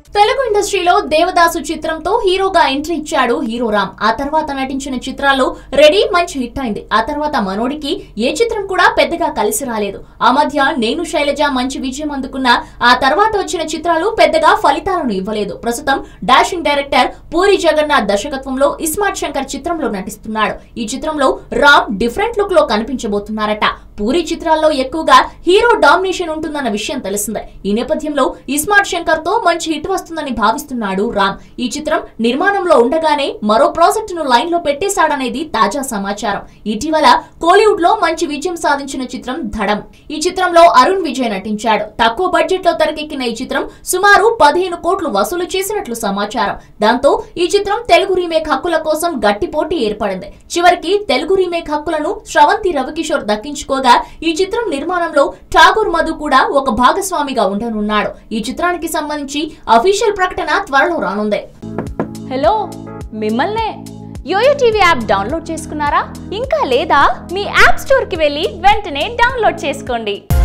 తెలుగు ఇండస్ట్రీలో దేవదాసు చిత్రంతో హీరోగా ఎంట్రీ ఇచ్చాడు హీరో రామ్. ఆ తర్వాత నటించిన చిత్రాల్లో రెడీ మంచి హిట్ అయింది. ఆ తర్వాత మనోడికి ఏ చిత్రం కూడా పెద్దగా కలిసి రాలేదు. ఆ మధ్య నేను శైలజ మంచి విజయం అందుకున్న ఆ తర్వాత వచ్చిన చిత్రాలు పెద్దగా ఫలితాలను ఇవ్వలేదు. ప్రస్తుతం డాషింగ్ డైరెక్టర్ పూరి జగన్నాథ్ దర్శకత్వంలో ఇస్మార్ట్ శంకర్ చిత్రంలో నటిస్తున్నాడు. ఈ చిత్రంలో రామ్ డిఫరెంట్ లుక్ లో కనిపించబోతున్నారట. పూరి చిత్రాల్లో ఎక్కువగా హీరో డామినేషన్ ఉంటుందన్న విషయం తెలిసిందే. ఈ నేపథ్యంలో ఇస్మార్ట్ శంకర్ తో మంచి హిట్ వస్తుందని భావిస్తున్నాడు రామ్. ఈ చిత్రం నిర్మాణంలో ఉండగానే మరో ప్రాజెక్ట్ ను లైన్ లో పెట్టేశాడనేది తాజా సమాచారం. ఇటీవల కోలీవుడ్ లో మంచి విజయం సాధించిన చిత్రం ధడం. ఈ చిత్రంలో అరుణ్ విజయ్ నటించాడు. తక్కువ బడ్జెట్ లో తెరకెక్కిన ఈ చిత్రం సుమారు 15 కోట్లు వసూలు చేసినట్లు సమాచారం. దాంతో ఈ చిత్రం తెలుగు రీమేక్ హక్కుల కోసం గట్టి పోటీ ఏర్పడింది. చివరికి తెలుగు రీమేక్ హక్కులను శ్రవంతి రవి కిషోర్ దక్కించుకోగా ఈ చిత్రం నిర్మాణంలో ఠాగూర్ మధు కూడా ఒక భాగస్వామిగా ఉండనున్నాడు. ఈ చిత్రానికి సంబంధించి అఫీషియల్ ప్రకటన త్వరలో రానుంది. హలో, మిమ్మల్నే యోయో టీవీ యాప్ డౌన్లోడ్ చేసుకున్నారా? ఇంకా లేదా? మీ యాప్ స్టోర్ కి వెళ్ళి వెంటనే డౌన్లోడ్ చేసుకోండి.